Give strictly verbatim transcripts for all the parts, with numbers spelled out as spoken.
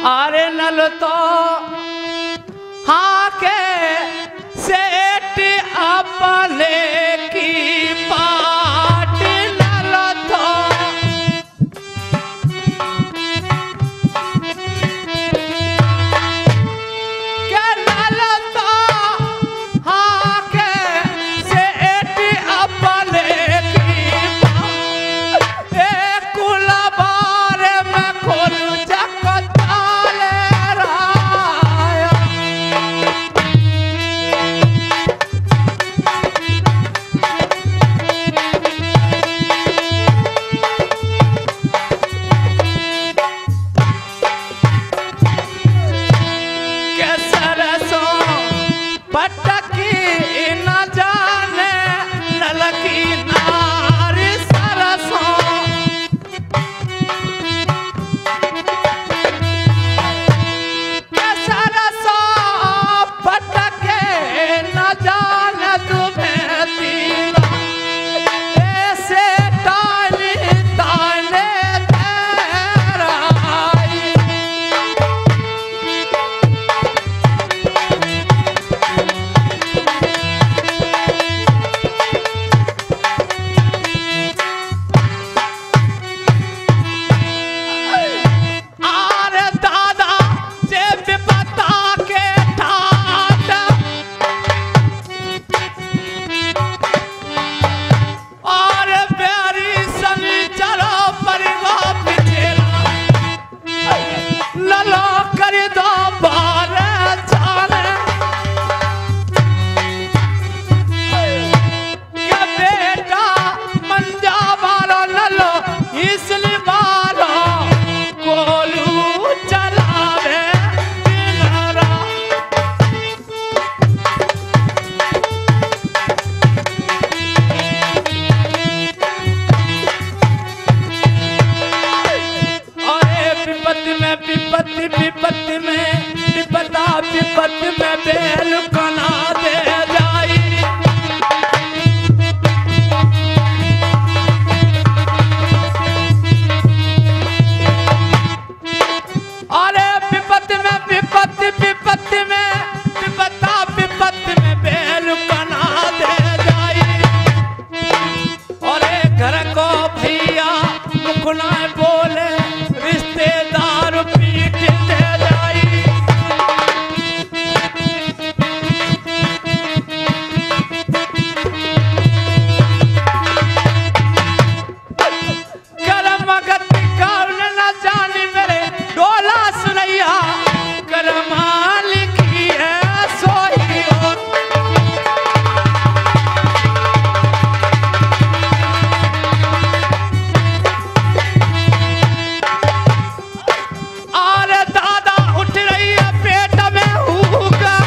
अरे नल तो हाँ के सेठ अपने की पाट नल तो के नल तो हाँ के सेठ अपने की पाट एक कुलबार में खोल जगताले राया के सरसों पटकी न जाने नलकी नारी सरसों के सरसों पटके न जाने तुम्हें तीला ऐसे टाली ताने तेराई आरे दादा जे विपता के ठाट और प्यारी सनी चलो परिवा पिछेला ललो कर दो बारे जाने के बेटा मंजा वालो ललो इसलिए वालो कोलू चलावे दिनरा अरे विपत्ति में विपत्ति विपत्ति में विपदा विपत्ति में बेल कना दे जाई अरे विपत्ति में विपत्ति विपत्ति में विपदा विपत्ति में बेल कना दे जाई अरे घर को भैया मुखना बोले रिश्तेदार पीट दे जाई करम गति कौन न जानी मेरे डोला सुनैया करमा लिखी है सोई और अरे दादा उठ रही है पेट में हुका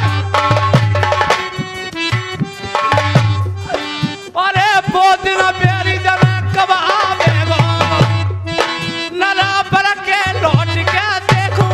अरे वो दिन बेरी जमे कब आवेगा नला पर के लौट के देखूं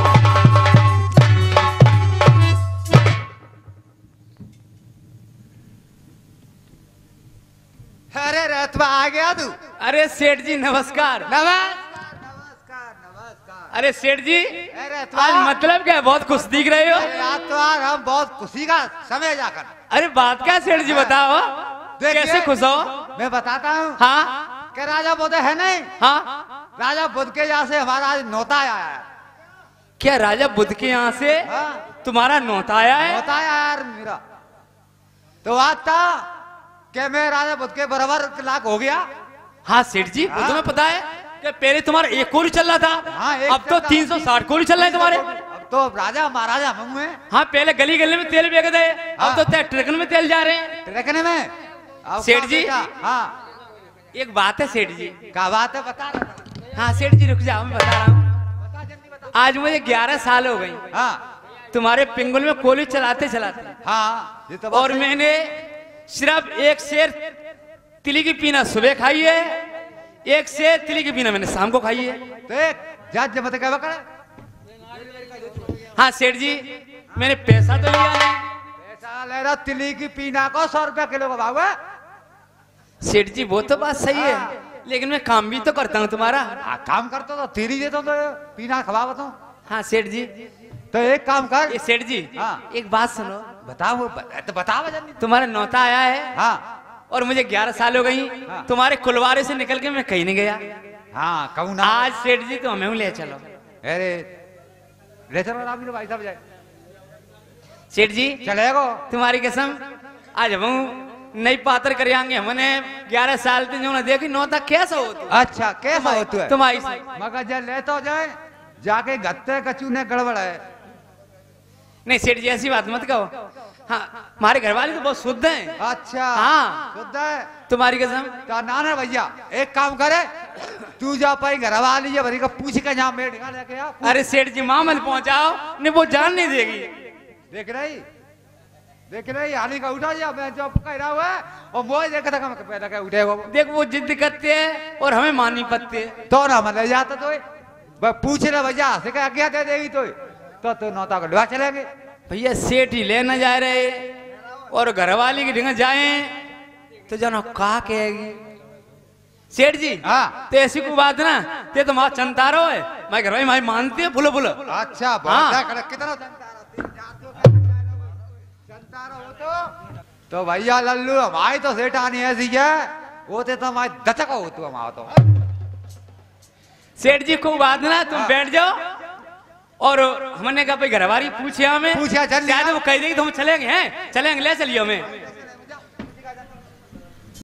अरे रतवा आ गया तू। अरे सेठ जी नमस्कार नमस्कार नमस्कार नमस्कार। अरे सेठ जी अरे रतवा आज मतलब क्या है? बहुत खुश दिख रहे हो। अरे आज तो आज हम बहुत खुशी का समय जाकर। अरे बात क्या सेठ जी बताओ देखिए, कैसे खुश हो? मैं बताता हूँ हाँ कि राजा बुद्ध है नहीं, हाँ राजा बुद्ध के यहाँ से हमारा आज नौता आया है। क्या राजा बुद्ध के यहाँ से हाँ, तुम्हारा नौता आया है? नौता आया यार मेरा। तो आज था कि मैं राजा बुद्ध के बराबर लाख हो गया। हाँ सेठ जी वो तुम्हें पता है कि पहले तुम्हारा एक कोली चल रहा था, हाँ, एक अब तो चलता। तीन सौ साठ कोली चल रहे हैं तुम्हारे। अब तो राजा महाराजा हम हुए। हाँ पहले गली गली में तेल बेच गए, अब तो ट्रकन में तेल जा रहे हैं। ट्रकने में अब सेठ क्या जी? बेटा? हाँ एक बात है सेठ जी। क्या बात है बता रहा था। हाँ सेठ जी रुक जाओ मैं बता रहा हूँ। बता जल्दी बता। आज मुझे ग्यारह साल हो गई हाँ तुम्हारे पिंगुल में कोली चलाते चलाते, हाँ ये तो बात और सही। मैंने सिर्फ एक शेर तिली की पीना सुबह खाई है, एक शेर तिली की पीना मैंने शाम को खाई है। देख जज मत कहवा करे। हाँ सेठ जी मैंने पैसा तो लिया नहीं। पैसा ले रहा तिली की पीना को सौ रुपया किलो का भाव है। सेठ जी वो तो बात सही है, लेकिन मैं काम भी तो करता हूँ तुम्हारा। हाँ काम करता तो तेरी देता तो पीना खवावत हूँ। हाँ सेठ जी। तो एक काम कर। ये सेठ जी हाँ। एक बात सुनो। बताओ वो ब- तो बता वजन। तुम्हारा नौता आया है हाँ और मुझे ग्यारह साल हो गई। हाँ। तुम्हारे कुलवारे से निकल के मैं कहीं नहीं गया। हाँ कहूँ ना। आज सेठ जी तो हमें ले चलो। अरे ले चलो ना भाई साहब जाए। सेठ जी चलेगो। तुम्हारी कसम आज हम नई पात्र करेंगे। हमने ग्यारह साल से जो ना देखी नौता कैसा होता। अच्छा कैसा होता है तुम्हारी मगर जब ले तो जाए जाके गत्ते कचू ने गड़बड़ है। नहीं सेठ जी ऐसी बात मत कहो। हाँ हमारे घर वाले तो बहुत शुद्ध हैं। अच्छा हाँ। शुद्ध है तुम्हारी कसम। तो ना ना भैया एक काम करे तू जा पाई घर वाली है भरी का पूछ के जहाँ मेड़ लेके आ। अरे सेठ जी माँ मत पहुंचाओ नहीं वो जान नहीं देगी। देख रही देख रही हाली का उठा जा मैं जो कह रहा हुआ है और मोह देखा था मैं पैदा के उठे वो। देख वो जिद करते हैं और हमें मानी पत्ते। तो ना मैं ले जाता तो बस पूछ ले भैया से क्या आज्ञा दे देगी तो तो तो नौता को लगा चलेंगे। भैया सेठ ही लेना जा रहे और घरवाली की ढंग जाए तो जानो कहा कहेगी। सेठ जी हाँ। तो ऐसी कोई बात ना ते तो माँ चंतारो है मैं घर भाई मानते हैं फुलो फुलो। अच्छा हाँ। कितना चंतारा हो तो तो भैया लल्लू हमारी तो सेठानी ऐसी है वो तो हमारे दचक हो तू हमारा तो। सेठ जी कोई बात ना तुम बैठ जाओ और हमने कहा भाई घरवाली पूछे हमें पूछा चल शायद वो कह देगी तो हम चलेंगे हैं चलेंगे ले चलिए हमें।